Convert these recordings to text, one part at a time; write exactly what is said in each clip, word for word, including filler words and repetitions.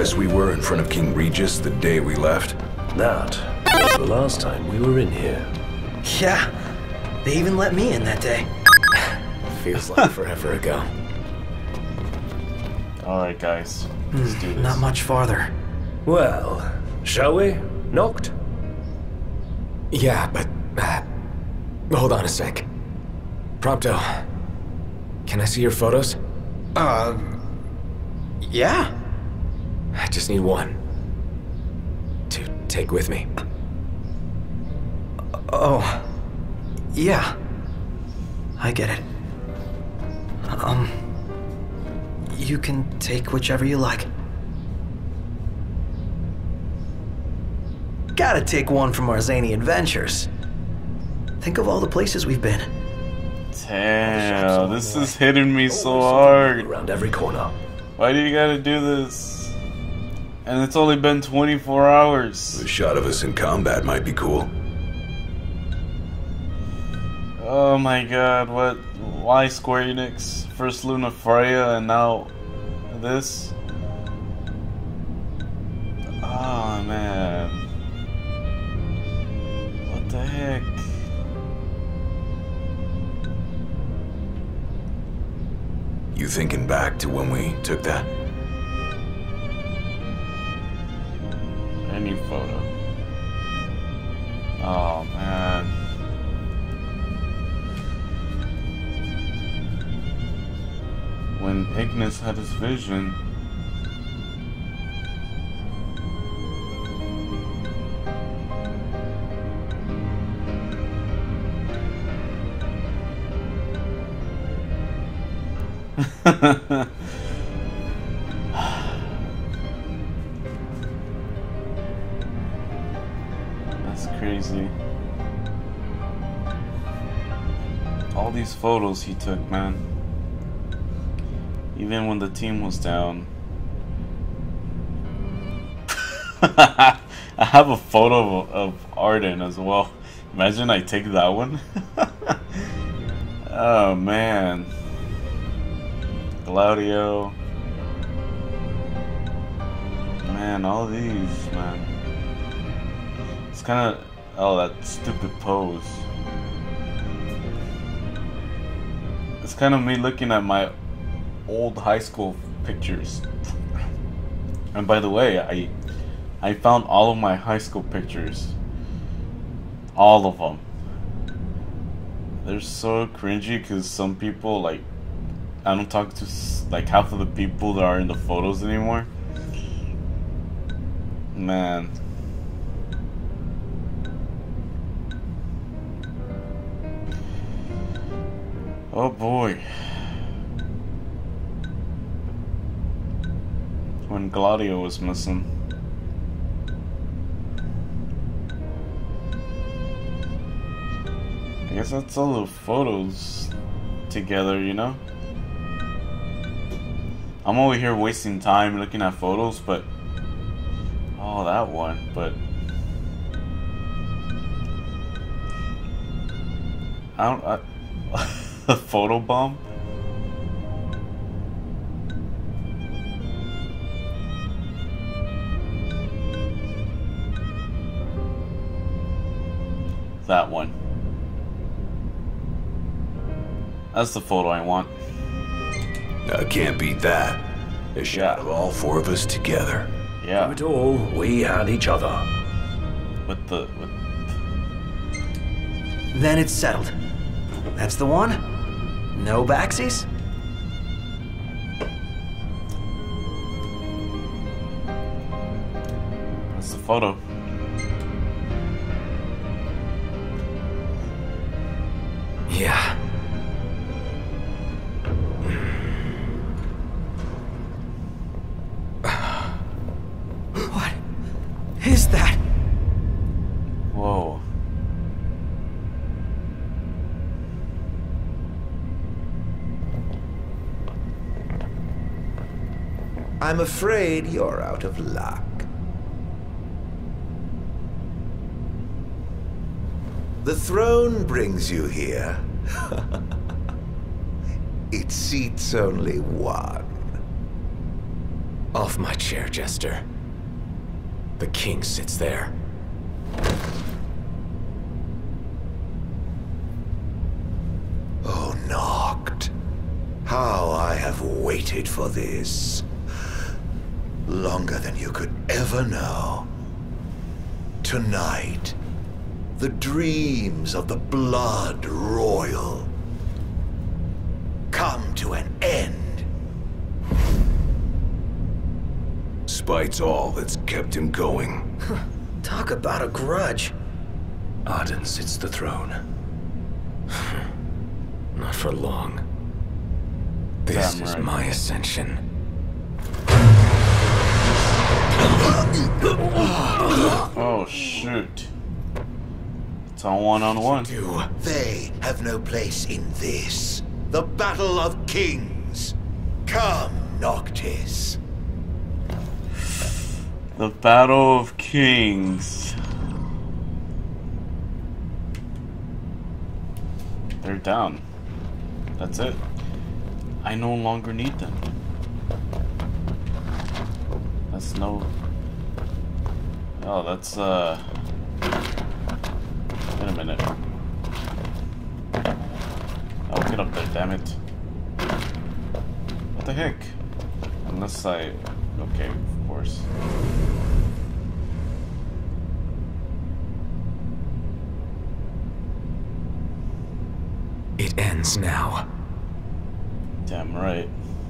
nervous we were in front of King Regis the day we left? That was the last time we were in here. Yeah, they even let me in that day. Feels like forever ago. Alright guys, let's do this. Not much farther. Well, shall we? Knocked? Yeah, but... Uh, hold on a sec. Prompto, can I see your photos? Uh... Yeah? I just need one. To take with me. Oh... Yeah. I get it. Um... You can take whichever you like. Gotta take one from our zany adventures. Think of all the places we've been. Damn, this is hitting me so hard. Around every corner. Why do you gotta do this? And it's only been twenty-four hours. The shot of us in combat might be cool. Oh my god, what? Why Square Enix? First Luna Freya and now this? Oh man. What the heck? You thinking back to when we took that? Any photo. Oh man. When Ignis had his vision. That's crazy. All these photos he took, man. Even when the team was down. I have a photo of, of Arden as well. Imagine I take that one. Oh man. Gladio. Man, all these, man. It's kind of... Oh, that stupid pose. It's kind of me looking at my old high school pictures. And by the way, I I found all of my high school pictures. All of them. They're so cringy because some people, like, I don't talk to like half of the people that are in the photos anymore. Man. Oh boy. When Gladio was missing. I guess that's all the photos together, you know? I'm over here wasting time looking at photos, but... Oh, that one, but... I don't... I, a photo bomb? That one. That's the photo I want. I can't beat that. A shot of all four of us together. Yeah. Through it all, we had each other. With the... With... Then it's settled. That's the one? No backsies? That's the photo. Yeah. What is that? Whoa. I'm afraid you're out of luck. The throne brings you here. It seats only one. Off my chair, Jester. The king sits there. Oh, Noct. How I have waited for this. Longer than you could ever know. Tonight, the dreams of the blood royal come to an end. Spite's all that's kept him going. Talk about a grudge. Aden sits the throne. Not for long. This Damn is right. my ascension. Oh shoot. It's on one on one. Do. They have no place in this. The Battle of Kings. Come, Noctis. The Battle of Kings. They're down. That's it. I no longer need them. That's no... Oh, that's, uh... Wait a minute. Oh, get up there, damn it. What the heck? Unless I... Okay, of course. It ends now. Damn right.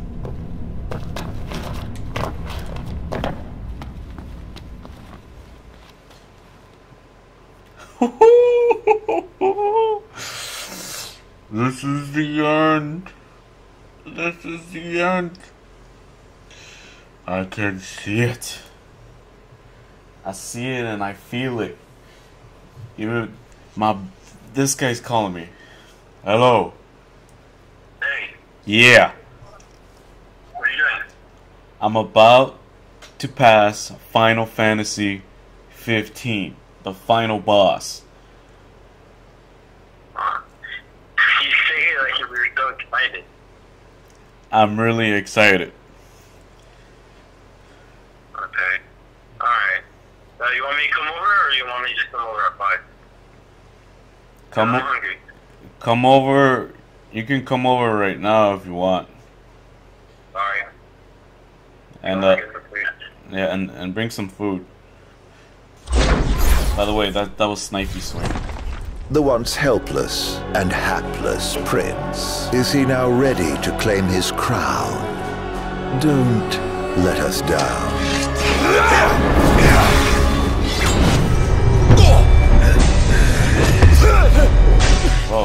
This is the end. This is the end. I can see it. I see it and I feel it. Even my this guy's calling me. Hello. Hey, Yeah. what are you doing? I'm about to pass Final Fantasy fifteen, the final boss. You say it like you were so excited. I'm really excited. Okay. Alright. Uh, you want me to come over, or you want me to just come over at five? Come I'm o- hungry. come over. You can come over right now if you want. Alright. And I'll uh, get some food. yeah, and and bring some food. By the way, that that was Snipey Swing. The once helpless and hapless prince. Is he now ready to claim his crown? Don't let us down. Whoa.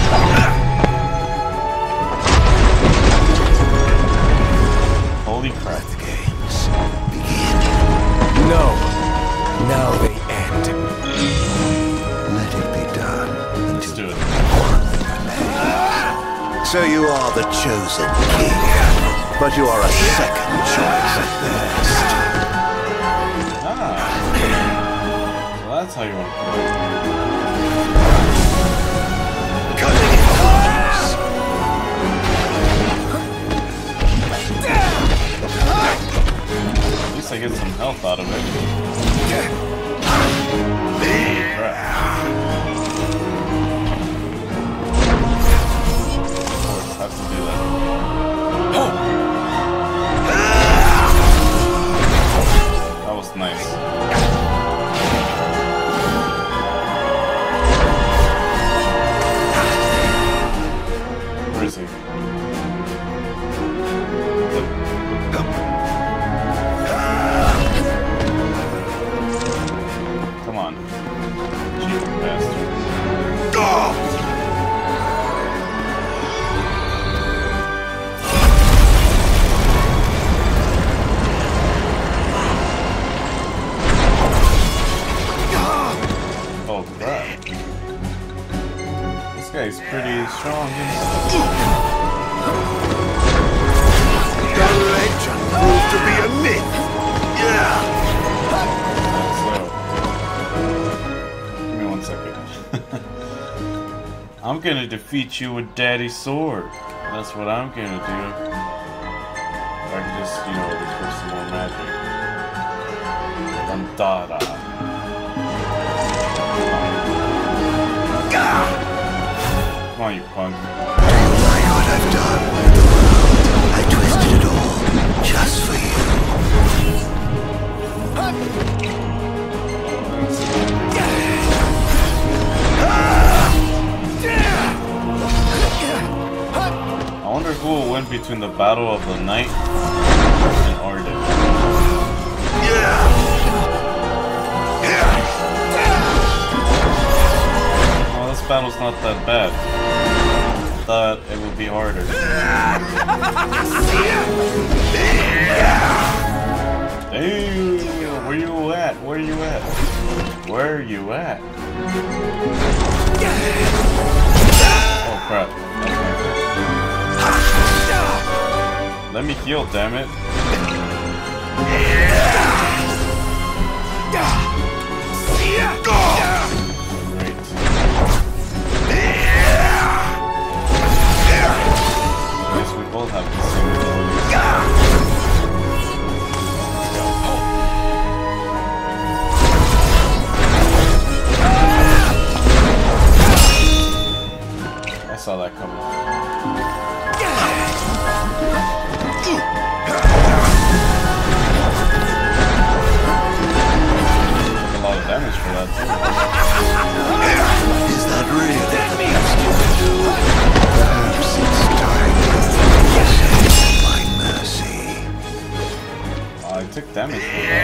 Holy crap. The games begin. No. Now they end. Let it be done. Let's do it. So you are the chosen king, but you are a second choice at best. Ah. So that's how you want to play. Cutting it close. At least I get some health out of it. Crap. Of course, have to do that. That was nice. Where is he? Come on. Cheap bastard. Oh crap. This guy's pretty strong. The legend proved to be a myth. Yeah. So, give me one second. I'm gonna defeat you with Daddy's sword. That's what I'm gonna do. If I can just you know, this for some more magic. Dundada. Come on, you punk. Do you like what I've done with the world? I twisted it all just for you. I wonder who will win between the Battle of the Night and Arden. Well, this battle's not that bad. I thought it would be harder. Hey, where you at? Where you at? Where you at? Oh crap. Let me heal, damn it. Great. I guess we both have the same ability. I saw that coming. Damage for that too. Is that real? Perhaps it's time to save my mercy. Oh, I took damage for that.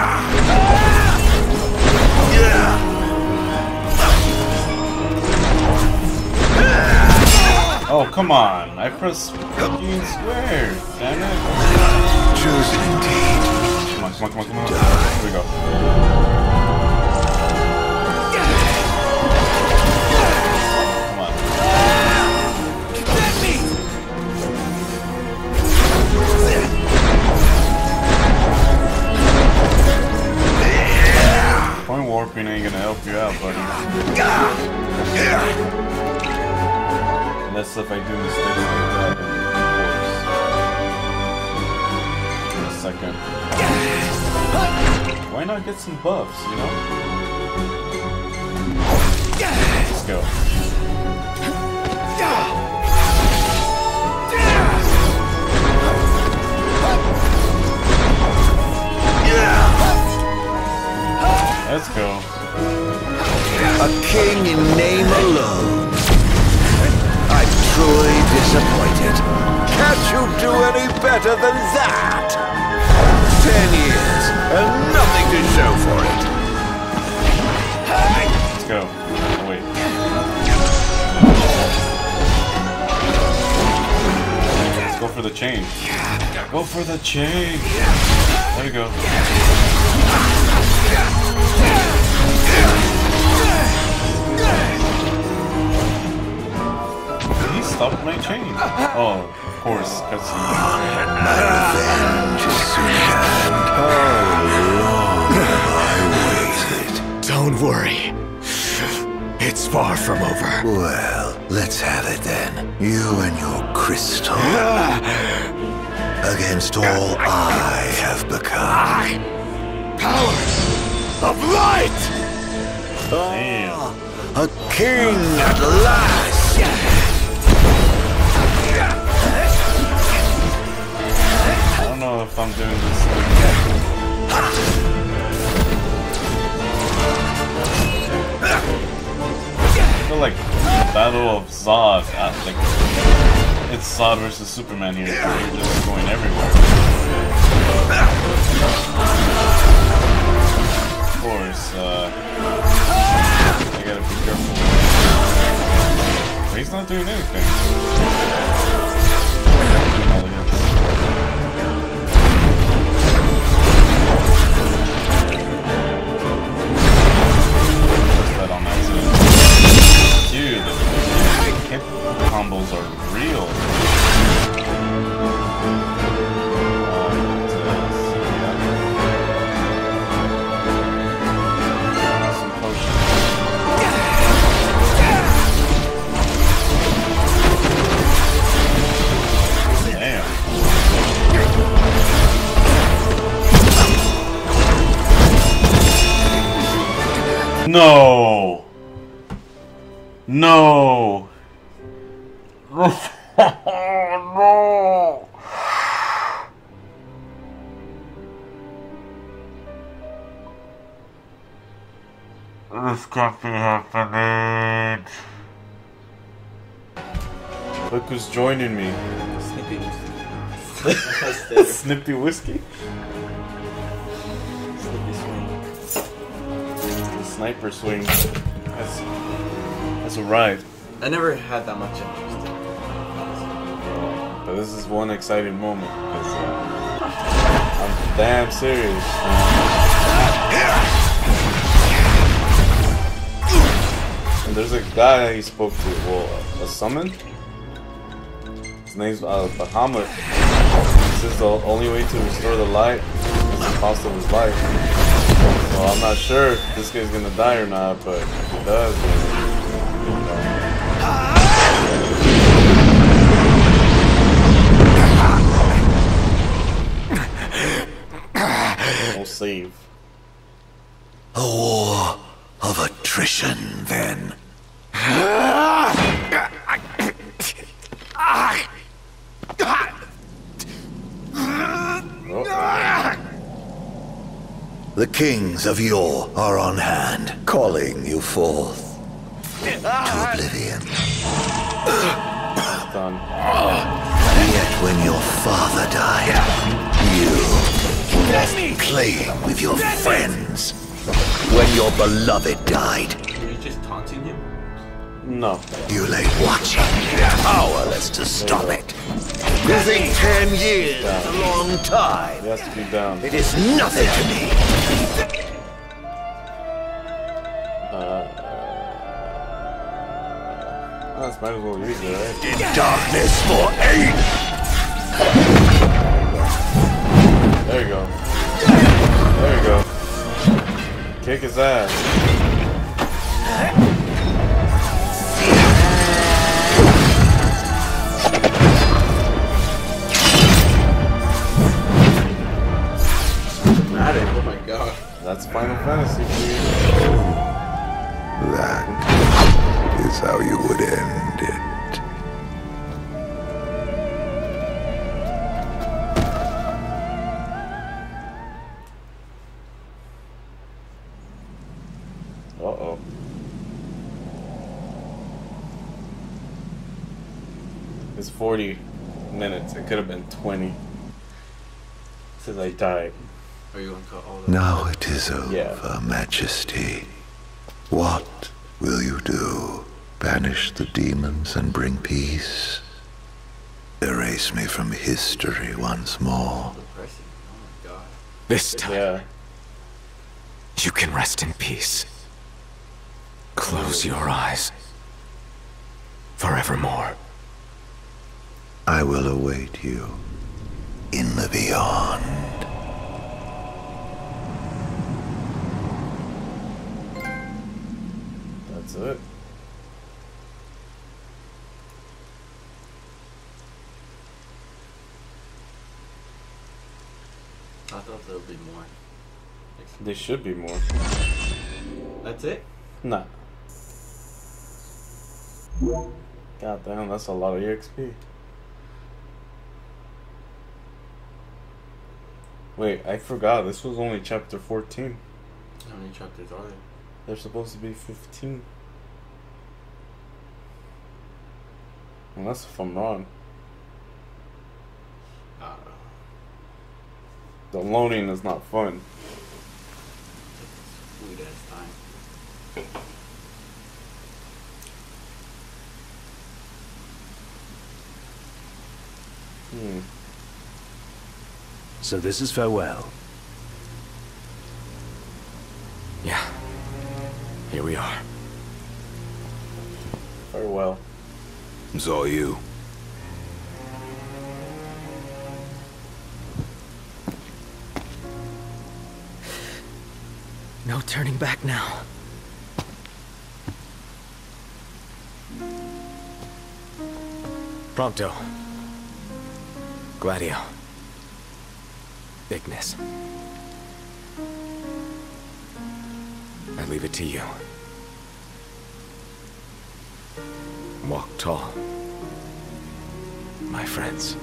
Oh, come on. I pressed fucking square. Damn it. Chosen indeed. Come on, come on, come on, come on. Here we go. Point warping ain't gonna help you out, buddy. Unless if I do mistakes like that, of course. In a second. Why not get some buffs, you know? Let's go. Let's go. A king in name alone. I'm truly disappointed. Can't you do any better than that? Ten years and nothing to show for it. Let's go. Oh, wait. Let's go for the chain. Go for the chain. There we go. He stopped my chain. Oh, of course, because he... My revenge is soon at hand. How long have I waited? Don't worry. It's far from over. Well, let's have it then. You and your crystal. Against all I have become. Power of light! Damn. A king at last! I don't know if I'm doing this. I feel like Battle of Zod, uh, like it's Zod versus Superman here. You're just going everywhere. Of course, uh, I gotta be careful. But he's not doing anything. That on accident. Dude, hit combos are real. No. No. No. This can't be happening. Look who's joining me. Snippy Snippy whiskey? Snippy swing. Sniper swing. That's, that's a ride. I never had that much interest in it. But this is one exciting moment. Because, uh, I'm damn serious. And there's a guy he spoke to, well, a summon? His name's uh, Bahamut. He says the only way to restore the light is the cost of his life. Well, I'm not sure if this guy's gonna die or not, but if he does, then, you know. We'll save. A war of attrition, then. The kings of yore are on hand, calling you forth to oblivion. Done. Yet when your father died, you were playing with your friends. When your beloved died, Were you just taunting him? No. you lay watching, powerless to stop it. You think ten years is a long time? He has to be down. It is nothing to me. Uh, uh, might as well use it, right? In darkness for aid. There you go. There you go. Kick his ass. Oh my god. That's Final Fantasy for you. That is how you would end it. Uh-oh. It's forty minutes. It could have been twenty. Since I died. Are you going to cut all that? Now it is over, Yeah. Majesty. What will you do? Banish the demons and bring peace? Erase me from history once more? Depressing. Oh my god. This time, Yeah. you can rest in peace. Close your eyes. Forevermore. I will await you in the beyond. That's it. I thought there would be more. There should be more. That's it? Nah. God damn, that's a lot of E X P. Wait, I forgot. This was only chapter fourteen. How many chapters are there? There's supposed to be fifteen. Unless if I'm wrong. I don't know. The loading is not fun. Sweet ass time. Hmm. So this is farewell. Yeah. Here we are. Farewell. It's all you. No turning back now. Prompto. Gladio. Ignis. I leave it to you. Walk tall, my friends.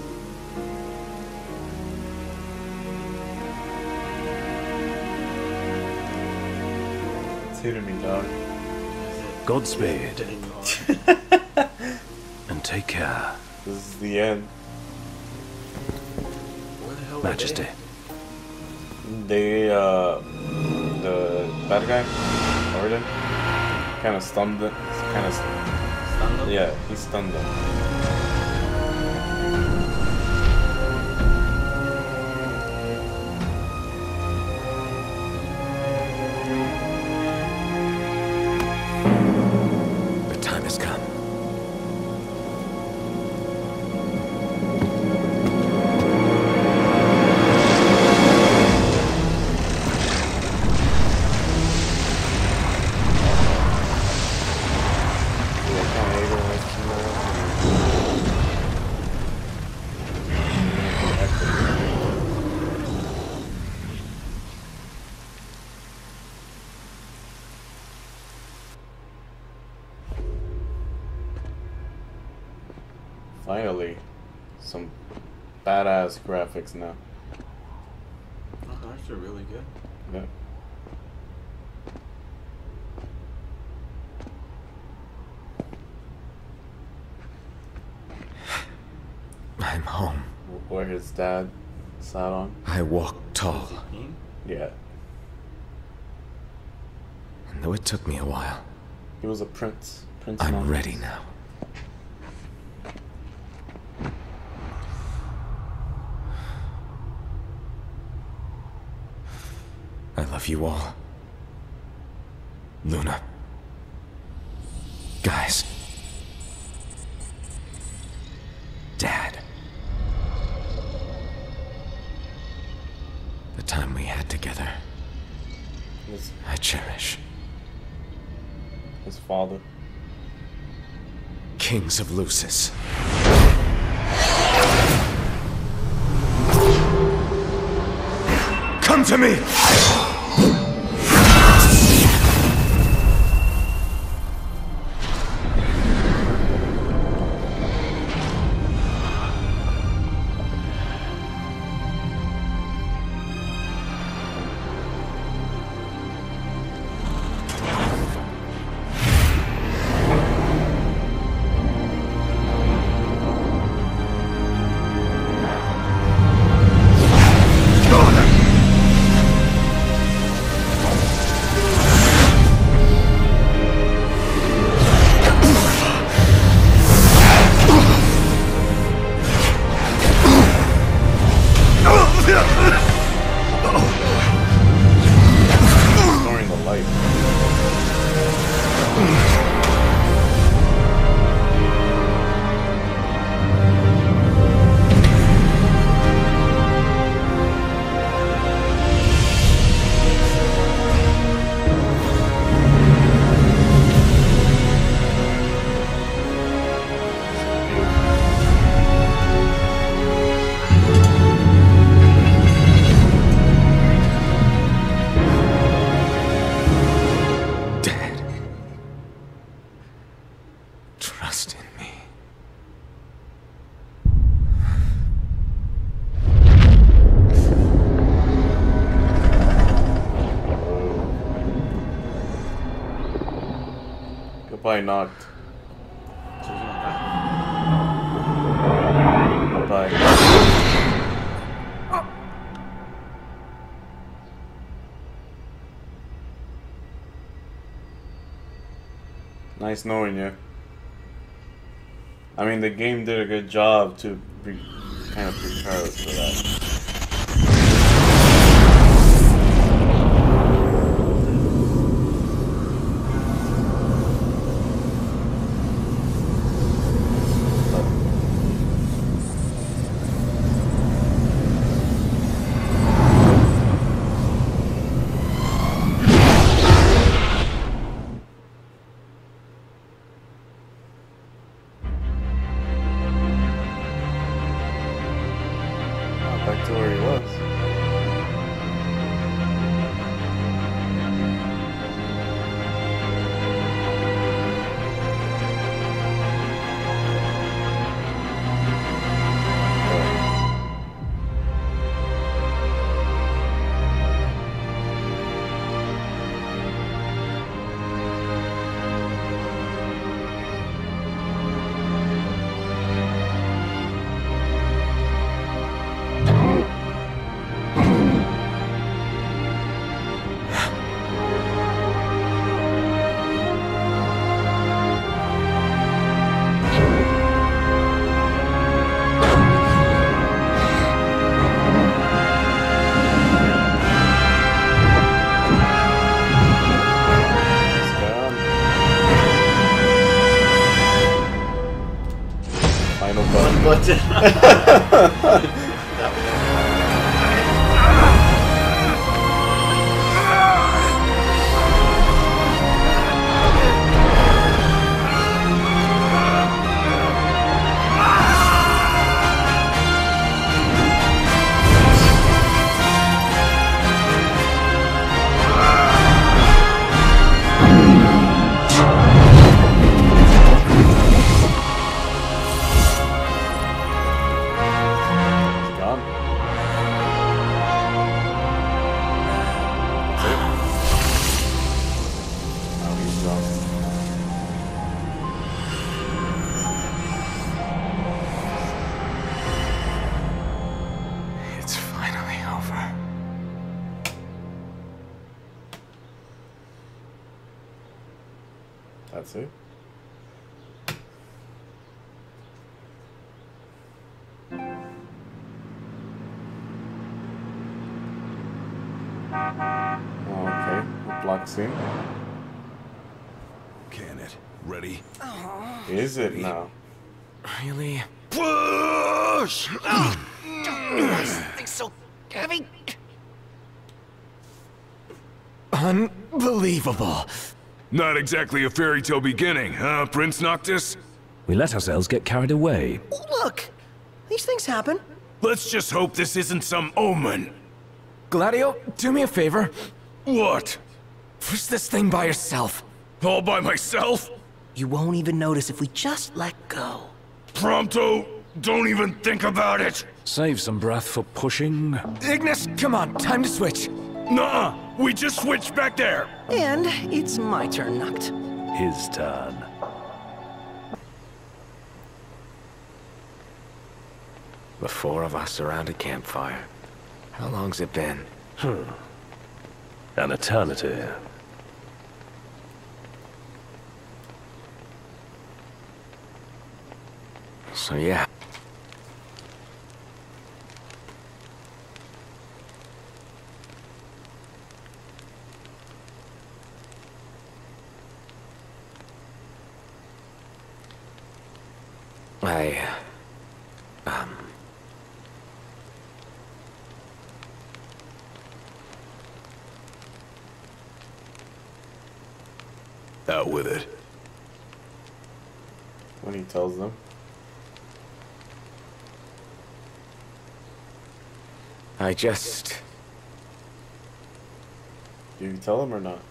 It's hitting me, dog. Godspeed. And take care. This is the end. Where the hell Majesty. They, uh, the bad guy, Orden, kind of stunned it. Kind of, Stunned them? yeah, he stunned them. The time has come. Finally, some badass graphics now. Oh, they're actually really good. Yeah. I'm home. Where his dad sat on. I walk tall, Is it mean? Yeah. and though it took me a while, He was a prince. Prince I'm None. ready now. I love you all. Luna. Guys. Dad. The time we had together, His, I cherish. his father. Kings of Lucis. Come to me! Ignoring the light. Dad. Trust in me. Goodbye, knocked. So he's gonna die. Goodbye. Nice knowing you. I mean, the game did a good job to pre kind of prepare us for that. Back to button. That's it. Okay, a block scene. Can it? Ready? Is it now? Really? Push! Thing's so heavy. Unbelievable. Not exactly a fairy tale beginning, huh, Prince Noctis? We let ourselves get carried away. Look, these things happen. Let's just hope this isn't some omen. Gladio, do me a favor. What? Push this thing by yourself. All by myself? You won't even notice if we just let go. Prompto, don't even think about it. Save some breath for pushing. Ignis, come on, time to switch. Nuh-uh, we just switched back there. And it's my turn, Noct. His turn. The four of us around a campfire. How long's it been? An eternity. So yeah. I... Um... Out with it. When he tells them. I just... Do you tell them or not?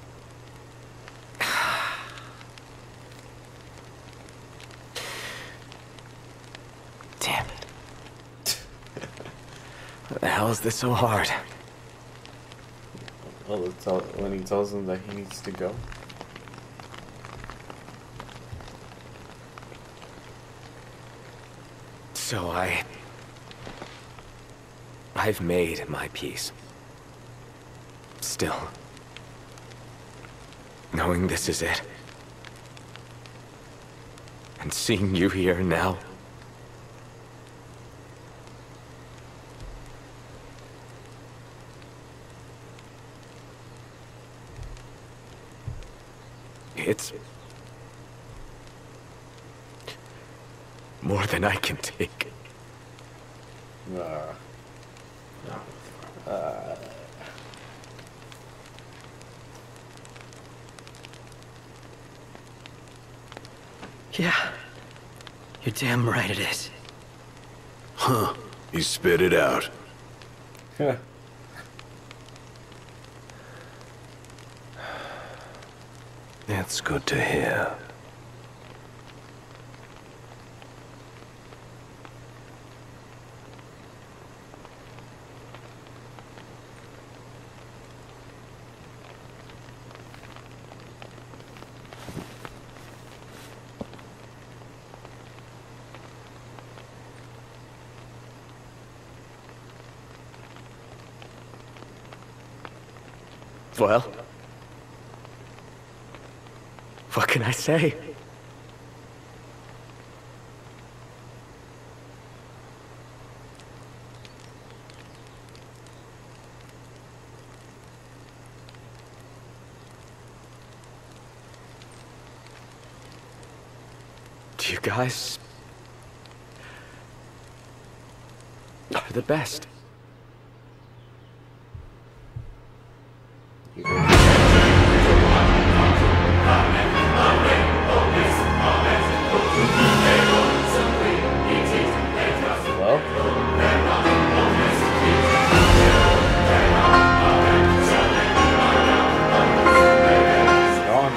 Damn it. What the hell is this so hard? Oh, it's all, when he tells them that he needs to go. So I... I've made my peace. Still. Knowing this is it. And seeing you here now. It's... more than I can take. Uh, uh, Yeah. You're damn right it is. Huh. He spit it out. yeah. It's good to hear. Well, what can I say? Do you guys are the best. Well, gone.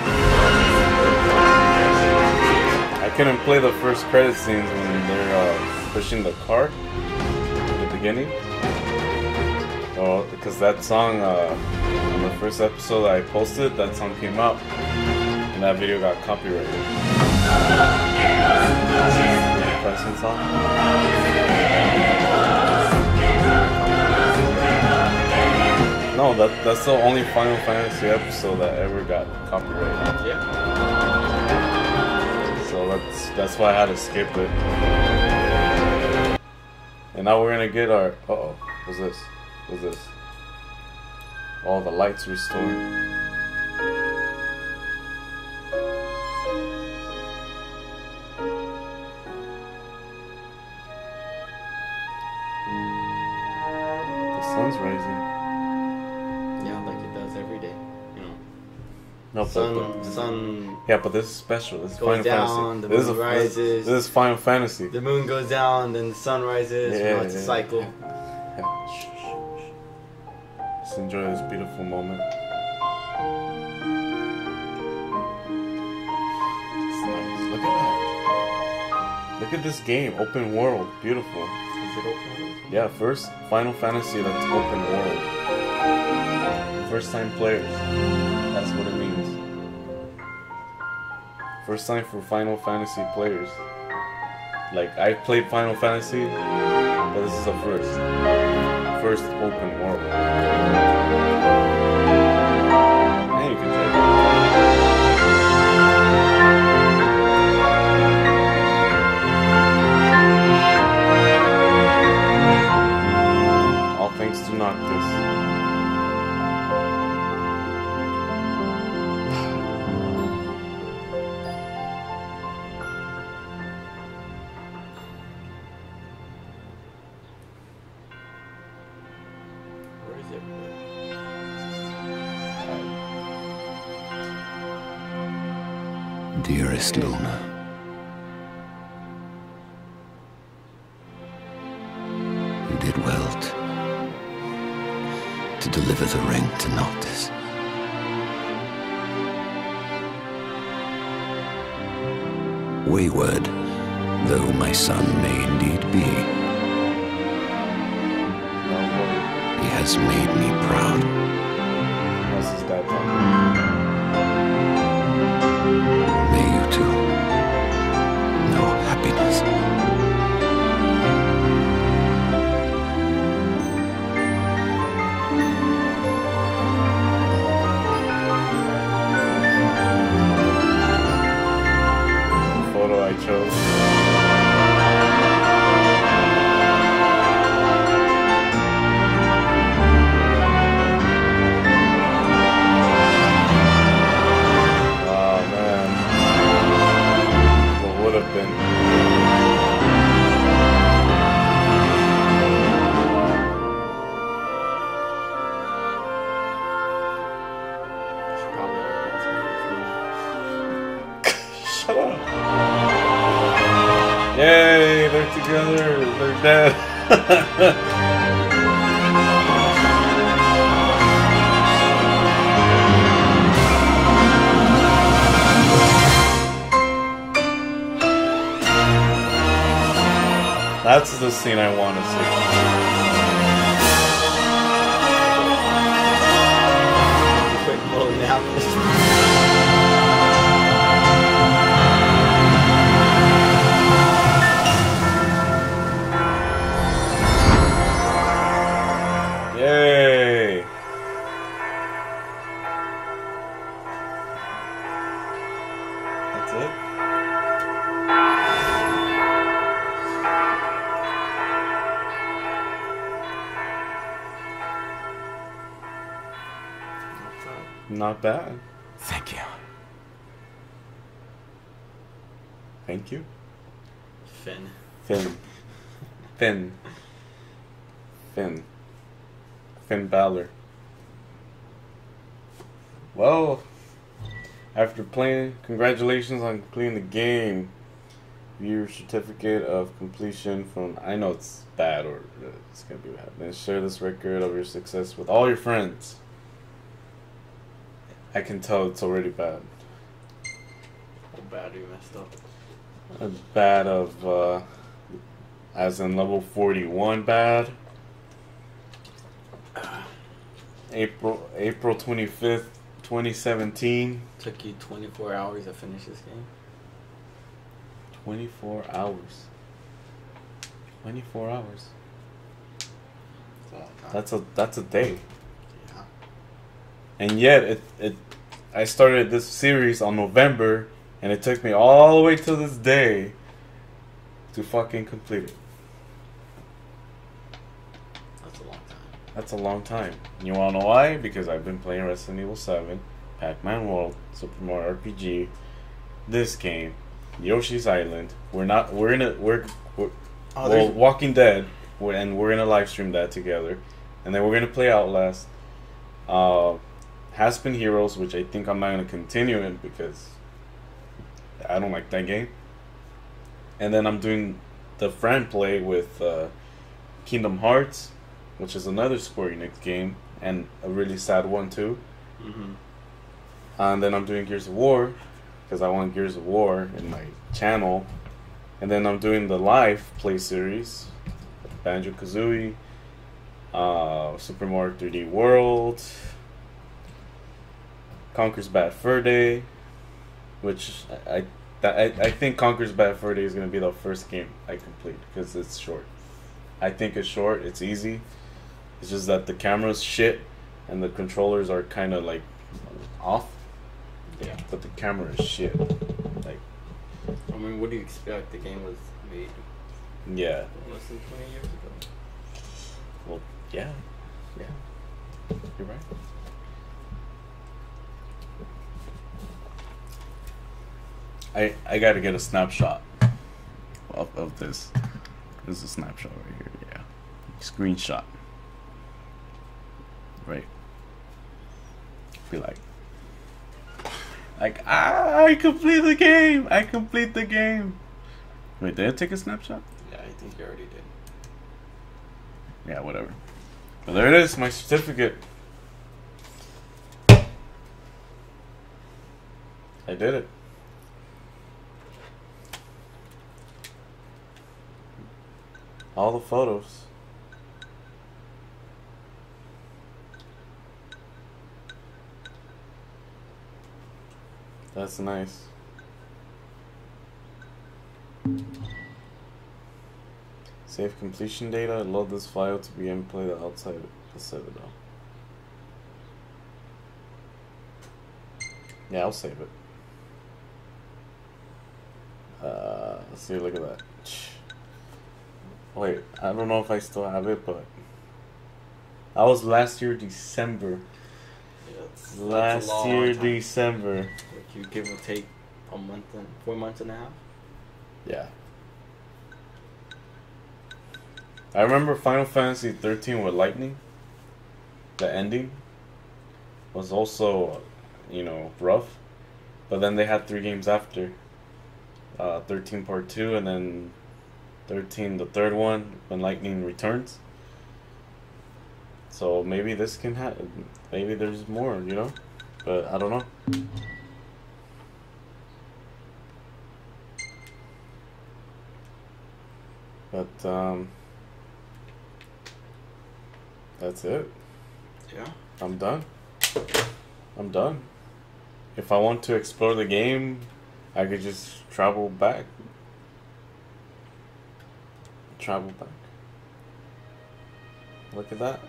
I couldn't play the first credit scenes when they're uh, pushing the car at the beginning. Oh, because that song, uh, on the first episode that I posted, that song came out, and that video got copyrighted. Pricing song. No, that that's the only Final Fantasy episode that ever got copyrighted. Yeah. So that's that's why I had to skip it. And now we're gonna get our. Uh oh, what's this? What's this? All the lights restored. Sun's rising. Yeah, like it does every day. You know. No, but, Sun, but sun yeah, but this is special. This is goes Final down, Fantasy. the This is moon a, rises. This, this is Final Fantasy. The moon goes down, then the sun rises. Yeah, you know, it's yeah, a cycle. Yeah. Shh, shh, shh. Just enjoy this beautiful moment. It's nice. Look at that. Look at this game. Open world. Beautiful. Is it open? Yeah, first Final Fantasy that's open world. First time players. That's what it means. First time for Final Fantasy players. Like, I played Final Fantasy, but this is a first. First open world. And you can take it. All thanks to Noctis. Where is it? Dearest Luna, you did well to, to deliver the ring to Noctis. Wayward, though my son may indeed be, he has made me proud. That's his dad talking. May you too know happiness. The photo I chose. Shut up. Yay, they're together. They're dead. That's the scene I want to see. Quick little nap. Yay! That's it? Not bad. Thank you. Thank you. Finn. Finn. Finn. Finn. Finn Balor. Well, after playing, congratulations on completing the game. View certificate of completion from, I know it's bad or it's gonna be bad. Then share this record of your success with all your friends. I can tell it's already bad. How bad you messed up? A bad of, uh, as in level forty-one bad. April April twenty-fifth, twenty seventeen. Took you twenty-four hours to finish this game? twenty-four hours. twenty-four hours. That's a long time. That's a that's a day. Yeah. And yet it it I started this series on November and it took me all the way to this day to fucking complete it. That's a long time. That's a long time. You wanna know why? Because I've been playing Resident Evil seven, Pac-Man World, Super Mario R P G, this game, Yoshi's Island. We're not. We're in a. We're. we're Oh, well, there's- Walking Dead. We're, and we're gonna live stream that together, and then we're gonna play Outlast. Uh, Has Been Heroes, which I think I'm not gonna continue it because I don't like that game. And then I'm doing the friend play with uh, Kingdom Hearts, which is another Square Enix game and a really sad one too. Mm-hmm. And then I'm doing Gears of War because I want Gears of War in my channel. And then I'm doing the live play series, Banjo-Kazooie, uh, Super Mario three D World, Conker's Bad Fur Day, which I I, I, I think Conker's Bad Fur Day is going to be the first game I complete because it's short. I think it's short, it's easy. It's just that the camera's shit and the controllers are kind of like off. Yeah. But the camera is shit. Like, I mean, what do you expect? The game was made yeah. less than twenty years ago. Well, yeah. Yeah. You're right. I I gotta get a snapshot of, of this. This is a snapshot right here, yeah. Screenshot. Right. Be like Like ah, I complete the game! I complete the game! Wait, did I take a snapshot? Yeah, I think you already did. Yeah, whatever. But there it is, my certificate. I did it. All the photos. That's nice. Save completion data. Load this file to be input outside the Citadel. Yeah, I'll save it. Uh, let's see, look at that. Wait, I don't know if I still have it, but that was last year December. Yeah, it's, Last it's a long year time. December. Like you give or take a month and four months and a half. Yeah. I remember Final Fantasy thirteen with Lightning. The ending was also, you know, rough. But then they had three games after. Uh, thirteen Part two and then thirteen the third one when Lightning returns. So maybe this can happen. Maybe there's more, you know? But I don't know. But, um... that's it. Yeah. I'm done. I'm done. If I want to explore the game, I could just travel back. Travel back. Look at that.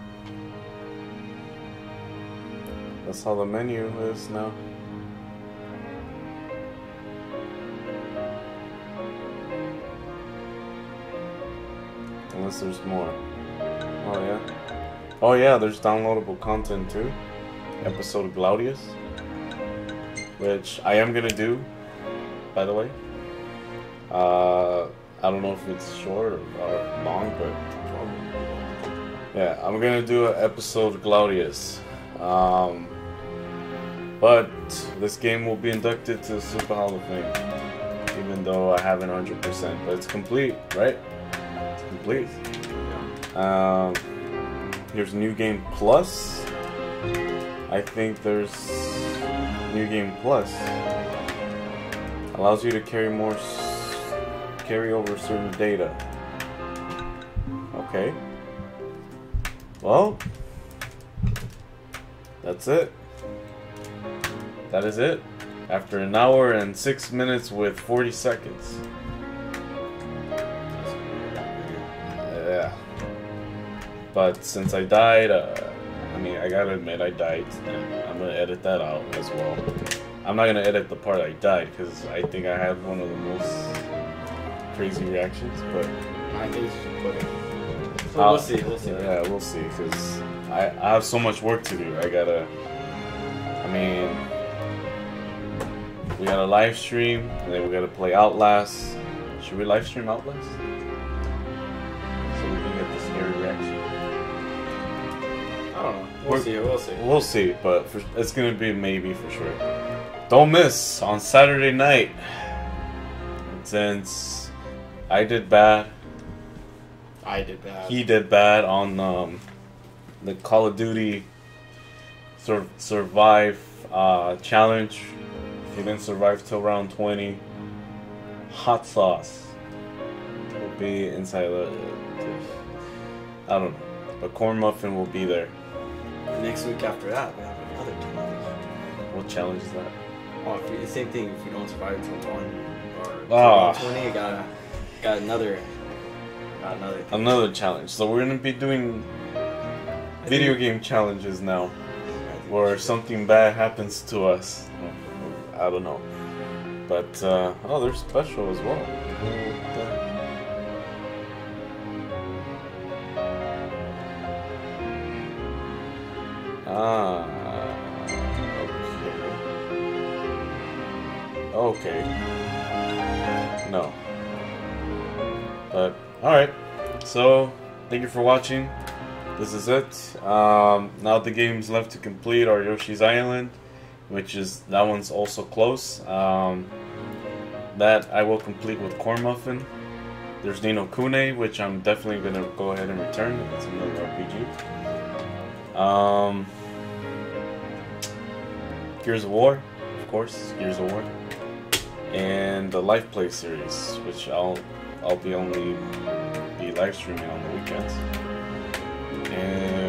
That's how the menu is now. Unless there's more. Oh yeah. Oh yeah, there's downloadable content too. Episode of Glaudius. Which I am gonna do, by the way. Uh, I don't know if it's short or, or long, but Yeah, I'm gonna do an episode Glaudius. Um, but this game will be inducted to the Super Hall of Fame. Even though I haven't one hundred percent. But it's complete, right? It's complete. Um, here's New Game Plus. I think there's New Game Plus. Allows you to carry more, s carry over certain data. Okay. Well, that's it. That is it. After an hour and six minutes with forty seconds. Yeah. But since I died, uh, I mean, I gotta admit I died. I'm gonna edit that out as well. I'm not gonna edit the part I died because I think I have one of the most crazy reactions. But I think you should put it. So I'll, we'll see. We'll see. Yeah, we'll see. Because I, I have so much work to do. I gotta. I mean, we gotta live stream, and then we gotta play Outlast. Should we live stream Outlast? So we can get the scary reaction. I don't know. We'll We're, see. We'll see. We'll see, but for, it's gonna be maybe for sure. Don't miss on Saturday night. Since I did bad, I did bad. he did bad on um, the Call of Duty sur Survive uh, challenge. He didn't survive till round twenty. Hot sauce will be inside the. I don't know, but corn muffin will be there. Next week after that, we have another challenge. What challenge is that? Oh, if you, same thing. If you don't survive till one or Ah. twenty, you got got another, got another. Thing. Another challenge. So we're gonna be doing I video think- game challenges now, I think where we should. something bad happens to us. I don't know, but uh, oh, there's special as well. Ah, okay. Okay. No. But alright. So thank you for watching. This is it. Um, now the games left to complete are Yoshi's Island, which is that one's also close. Um, that I will complete with Corn Muffin. There's Nino Kune, which I'm definitely gonna go ahead and return. It's another R P G. Um, Gears of War, of course, Gears of War, and the Life Play series, which I'll I'll be only be live streaming on the weekends. And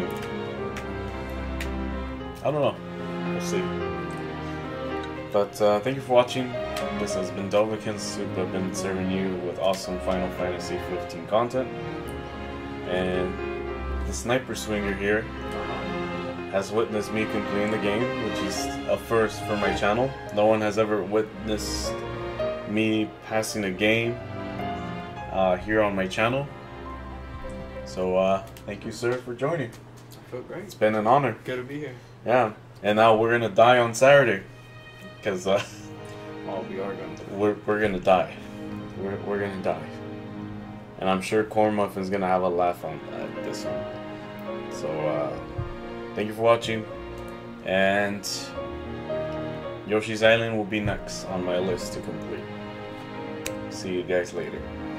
I don't know, we'll see. But uh, thank you for watching. This has been DovahKenSupa. I've been serving you with awesome Final Fantasy fifteen content. And the Sniper Swinger here has witnessed me completing the game, which is a first for my channel. No one has ever witnessed me passing a game uh, here on my channel. So uh, thank you, sir, for joining. I feel great. It's been an honor. Good to be here. Yeah, and now we're gonna die on Saturday, cause uh, Oh, we are going to. we're we're gonna die. We're we're gonna die, and I'm sure Corn Muffin's gonna have a laugh on uh, this one. So uh, thank you for watching, and Yoshi's Island will be next on my list to complete. See you guys later.